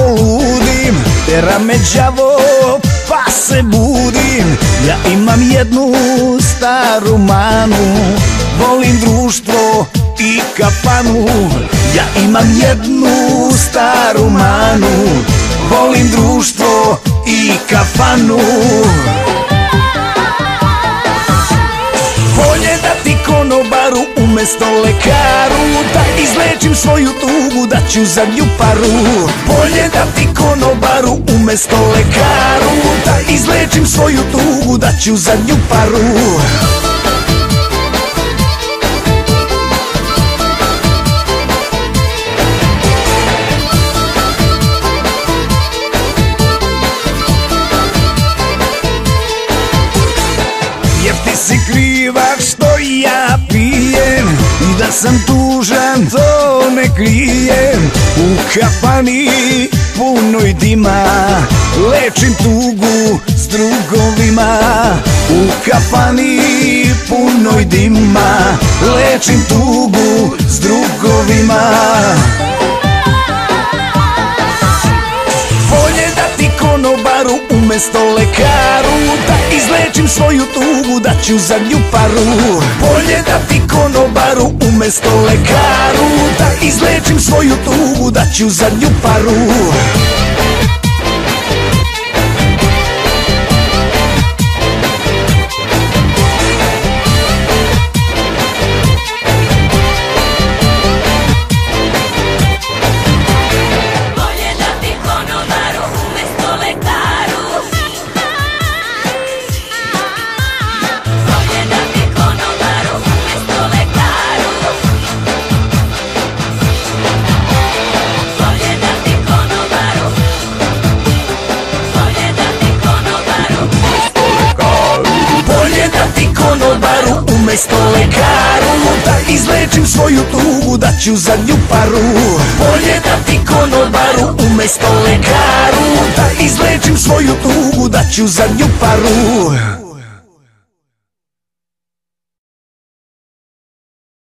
poludim, tera me đavo pa se budim. Ja imam jednu staru manu, volim društvo i kafanu. Ja imam jednu staru manu, volim društvo i kafanu. Bolje da ti konobaru umesto lekaru, da izlečim svoju tugu, da ću zadnju paru. Bolje da ti konobaru umesto lekaru, da izlečim svoju tugu, da ću zadnju paru. Jer ti si kriva što ja pijem, i da sam tužan to ne krijem. U kafani punoj dima lečim tugu s drugovima. U kafani punoj dima lečim tugu s drugovima. Bolje da ti konobaru umesto lekaru, da izlečim svoju tugu, da ću zadnju paru. Bolje da ti konobaru umesto lekaru, da izlečim svoju tugu, da ću zadnju paru. Konobaru umesto lekaru, da izlečim svoju tugu, da ću zadnju paru. Bolje da ti konobaru umesto lekaru, da izlečim svoju tugu, da ću zadnju paru.